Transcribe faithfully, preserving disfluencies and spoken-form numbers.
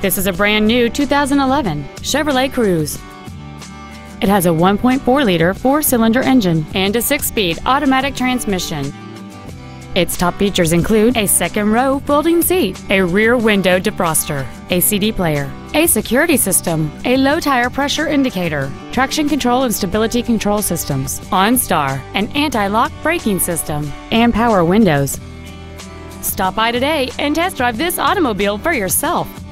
This is a brand new two thousand eleven Chevrolet Cruze. It has a one point four liter four-cylinder engine and a six-speed automatic transmission. Its top features include a second-row folding seat, a rear window defroster, a C D player, a security system, a low tire pressure indicator, traction control and stability control systems, OnStar, an anti-lock braking system, and power windows. Stop by today and test drive this automobile for yourself.